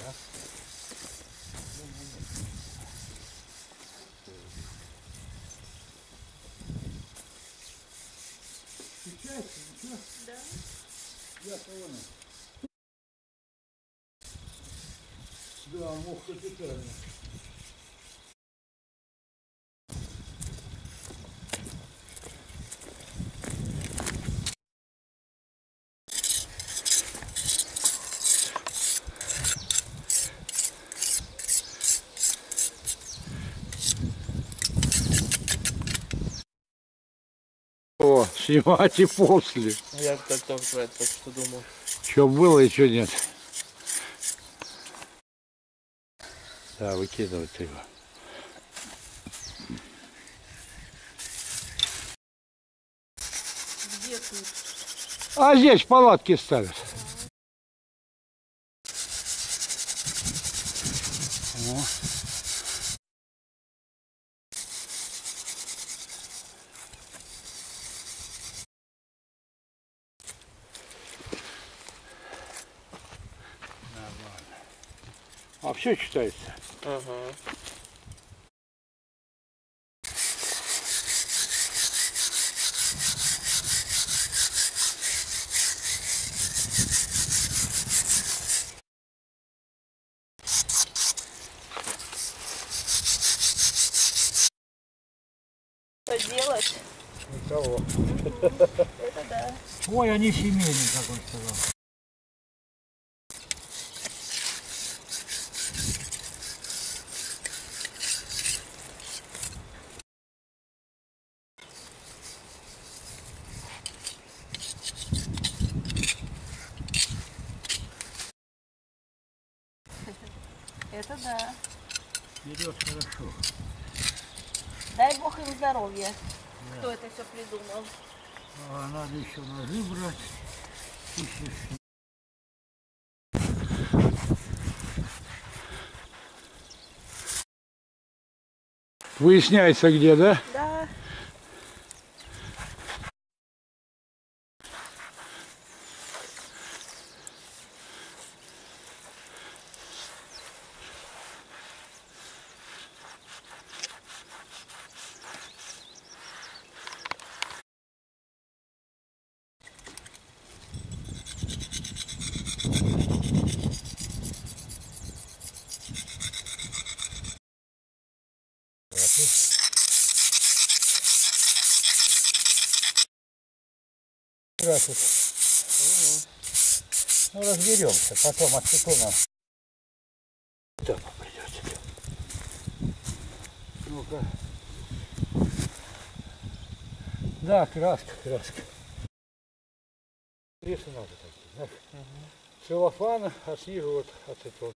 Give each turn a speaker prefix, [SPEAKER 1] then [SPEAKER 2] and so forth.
[SPEAKER 1] Встречается, ничего?
[SPEAKER 2] Да.
[SPEAKER 1] Я кого на? Да, мох капитально. О, снимать и после.
[SPEAKER 3] Я так тоже про это только что думал.
[SPEAKER 1] Что было и что нет. Да, выкидывать его.
[SPEAKER 2] Где тут?
[SPEAKER 1] А здесь палатки ставят. О. Нормально. А все читается.
[SPEAKER 3] Ага.
[SPEAKER 2] Что делать?
[SPEAKER 1] Никого.
[SPEAKER 2] Это да.
[SPEAKER 1] Ой, они семейные, как он сказал.
[SPEAKER 2] Это да.
[SPEAKER 1] Идет хорошо.
[SPEAKER 2] Дай Бог им здоровья. Да. Кто это все придумал?
[SPEAKER 1] А надо еще ножи брать. Выясняется где, да?
[SPEAKER 2] Да.
[SPEAKER 1] Здравствуйте. Ну разберемся, потом ацетоном. Так придется. Ну-ка. Да, краска. Пресы надо такие, знаешь. Целлофан, а снизу вот ацетон.